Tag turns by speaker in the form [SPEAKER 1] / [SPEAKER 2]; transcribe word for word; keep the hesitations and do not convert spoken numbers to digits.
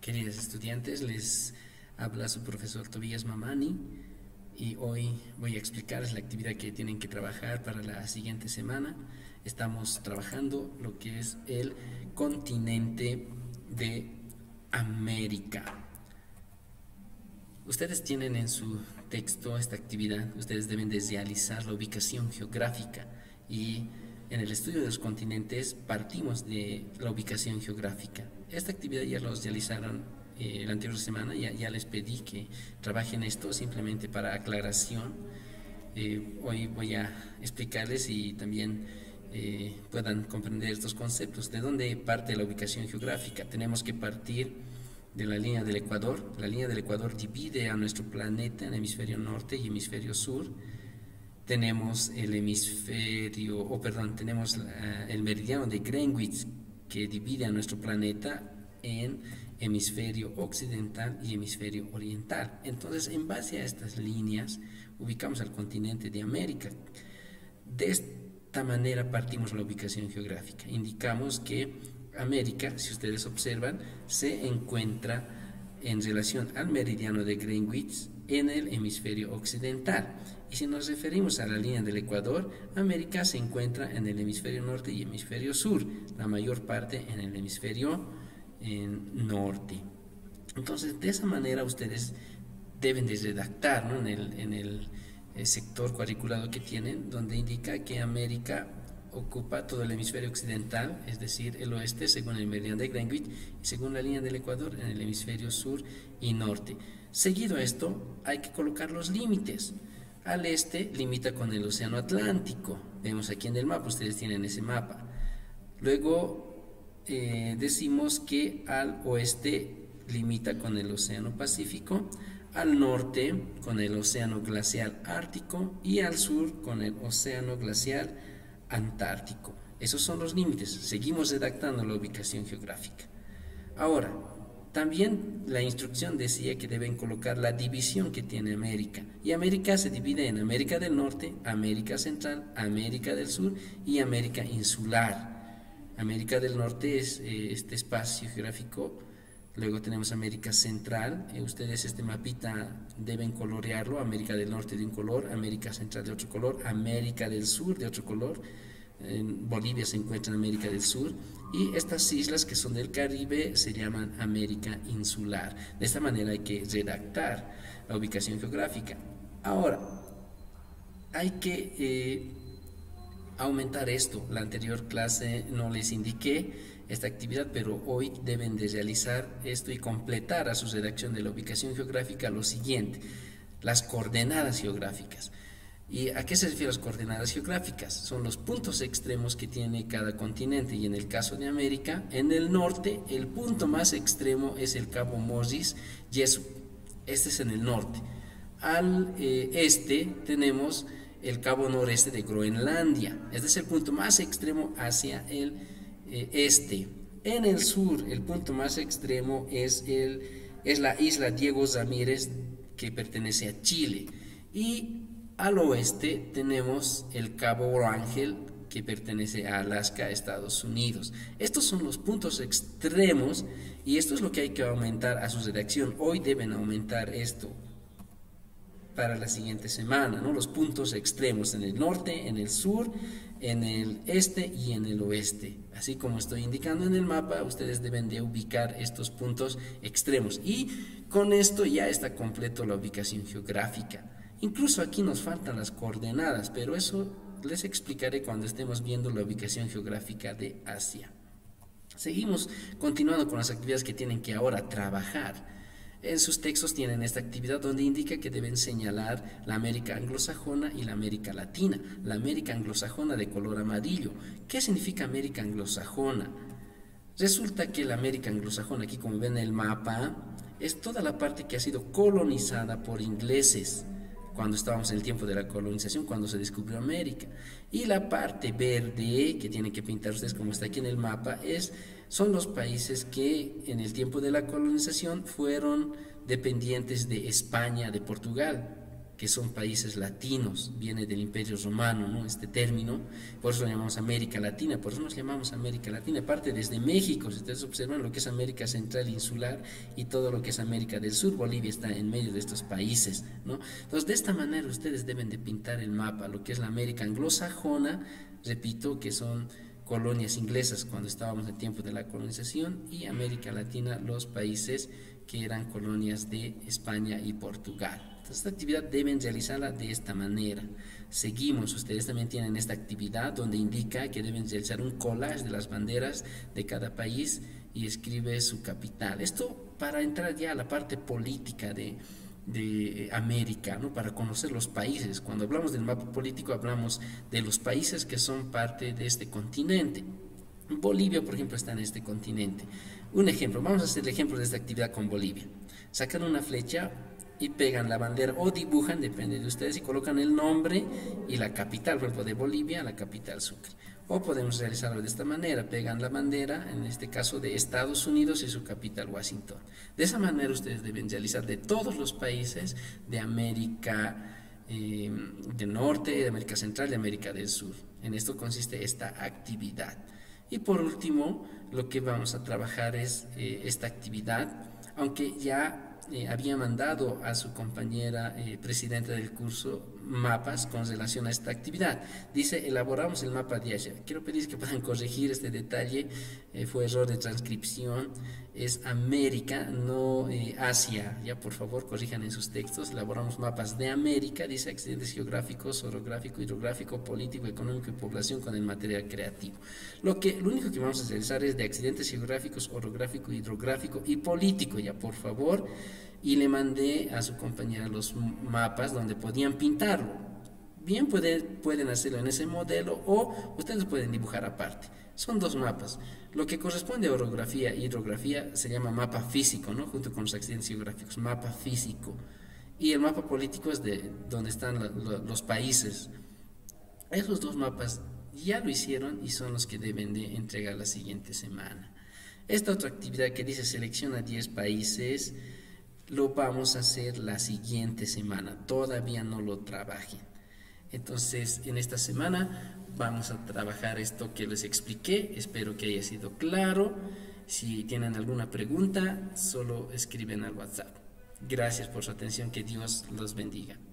[SPEAKER 1] Queridos estudiantes, les habla su profesor Tobías Mamani y hoy voy a explicarles la actividad que tienen que trabajar para la siguiente semana. Estamos trabajando lo que es el continente de América. Ustedes tienen en su texto esta actividad, ustedes deben de realizar la ubicación geográfica y en el estudio de los continentes partimos de la ubicación geográfica. Esta actividad ya los realizaron eh, la anterior semana, ya, ya les pedí que trabajen esto simplemente para aclaración. Eh, hoy voy a explicarles y también eh, puedan comprender estos conceptos. ¿De dónde parte la ubicación geográfica? Tenemos que partir de la línea del Ecuador. La línea del Ecuador divide a nuestro planeta en hemisferio norte y hemisferio sur. Tenemos el hemisferio, o oh, perdón, tenemos uh, el meridiano de Greenwich que divide a nuestro planeta en hemisferio occidental y hemisferio oriental. Entonces, en base a estas líneas, ubicamos al continente de América. De esta manera partimos la ubicación geográfica. Indicamos que América, si ustedes observan, se encuentra en relación al meridiano de Greenwich en el hemisferio occidental. Y si nos referimos a la línea del Ecuador, América se encuentra en el hemisferio norte y hemisferio sur, la mayor parte en el hemisferio en norte. Entonces, de esa manera ustedes deben de redactar, ¿no? en, el, en el, el sector cuadriculado que tienen, donde indica que América ocupa todo el hemisferio occidental, es decir, el oeste según el meridiano de Greenwich y según la línea del Ecuador en el hemisferio sur y norte. Seguido a esto hay que colocar los límites. Al este limita con el océano Atlántico, vemos aquí en el mapa, ustedes tienen ese mapa. Luego eh, decimos que al oeste limita con el océano Pacífico, al norte con el océano glacial Ártico y al sur con el océano glacial Antártico. Esos son los límites. Seguimos redactando la ubicación geográfica. Ahora, también la instrucción decía que deben colocar la división que tiene América. Y América se divide en América del Norte, América Central, América del Sur y América Insular. América del Norte es eh, este espacio geográfico. Luego tenemos América Central. Eh, ustedes este mapita deben colorearlo. América del Norte de un color, América Central de otro color, América del Sur de otro color. En Bolivia se encuentra en América del Sur y estas islas que son del Caribe se llaman América Insular. De esta manera hay que redactar la ubicación geográfica. Ahora, hay que eh, aumentar esto. La anterior clase no les indiqué esta actividad, pero hoy deben de realizar esto y completar a su redacción de la ubicación geográfica lo siguiente: las coordenadas geográficas. ¿Y a qué se refieren las coordenadas geográficas? Son los puntos extremos que tiene cada continente, y en el caso de América, en el norte, el punto más extremo es el Cabo Moses Jesup. Este es en el norte. Al eh, este tenemos el Cabo Noreste de Groenlandia. Este es el punto más extremo hacia el eh, este. En el sur, el punto más extremo es, el, es la isla Diego Ramírez, que pertenece a Chile. Y al oeste tenemos el Cabo Wrangel, que pertenece a Alaska, Estados Unidos. Estos son los puntos extremos y esto es lo que hay que aumentar a su redacción. Hoy deben aumentar esto para la siguiente semana, ¿no? Los puntos extremos en el norte, en el sur, en el este y en el oeste. Así como estoy indicando en el mapa, ustedes deben de ubicar estos puntos extremos. Y con esto ya está completo la ubicación geográfica. Incluso aquí nos faltan las coordenadas, pero eso les explicaré cuando estemos viendo la ubicación geográfica de Asia. Seguimos continuando con las actividades que tienen que ahora trabajar. En sus textos tienen esta actividad donde indica que deben señalar la América anglosajona y la América latina. La América anglosajona de color amarillo. ¿Qué significa América anglosajona? Resulta que la América anglosajona, aquí como ven en el mapa, es toda la parte que ha sido colonizada por ingleses cuando estábamos en el tiempo de la colonización, cuando se descubrió América. Y la parte verde, que tienen que pintar ustedes como está aquí en el mapa, es, son los países que en el tiempo de la colonización fueron dependientes de España, de Portugal. que son países latinos, viene del Imperio Romano, ¿no? Este término, por eso lo llamamos América Latina, por eso nos llamamos América Latina, parte desde México, si ustedes observan lo que es América Central Insular y todo lo que es América del Sur, Bolivia está en medio de estos países, ¿no? Entonces, de esta manera ustedes deben de pintar el mapa, lo que es la América anglosajona, repito, que son colonias inglesas cuando estábamos en tiempo de la colonización, y América Latina, los países que eran colonias de España y Portugal. Entonces, esta actividad deben realizarla de esta manera. Seguimos, ustedes también tienen esta actividad donde indica que deben realizar un collage de las banderas de cada país y escribe su capital. Esto para entrar ya a la parte política de, de América, ¿no? Para conocer los países. Cuando hablamos del mapa político hablamos de los países que son parte de este continente. Bolivia, por ejemplo, está en este continente. Un ejemplo, vamos a hacer el ejemplo de esta actividad con Bolivia. Sacan una flecha y pegan la bandera o dibujan, depende de ustedes, y colocan el nombre y la capital, por ejemplo, de Bolivia, la capital Sucre. O podemos realizarlo de esta manera, pegan la bandera, en este caso de Estados Unidos y su capital Washington. De esa manera ustedes deben realizar de todos los países de América eh, del Norte, de América Central y de América del Sur. En esto consiste esta actividad. Y por último, lo que vamos a trabajar es eh, esta actividad, aunque ya eh, había mandado a su compañera eh, presidenta del curso mapas con relación a esta actividad. Dice, elaboramos el mapa de Asia. Quiero pedir que puedan corregir este detalle, eh, fue error de transcripción, es América, no eh, Asia. Ya, por favor, corrijan en sus textos. Elaboramos mapas de América, dice accidentes geográficos, orográfico, hidrográfico, político, económico y población con el material creativo. Lo, que, lo único que vamos a realizar es de accidentes geográficos, orográfico, hidrográfico y político, ya, por favor. Y le mandé a su compañera los mapas donde podían pintarlo. Bien puede, pueden hacerlo en ese modelo o ustedes pueden dibujar aparte. Son dos mapas. Lo que corresponde a orografía e hidrografía se llama mapa físico, ¿no? Junto con los accidentes geográficos, mapa físico. Y el mapa político es de donde están la, la, los países. Esos dos mapas ya lo hicieron y son los que deben de entregar la siguiente semana. Esta otra actividad que dice selecciona diez países, lo vamos a hacer la siguiente semana, todavía no lo trabajen. Entonces, en esta semana vamos a trabajar esto que les expliqué, espero que haya sido claro. Si tienen alguna pregunta, solo escriben al WhatsApp. Gracias por su atención, que Dios los bendiga.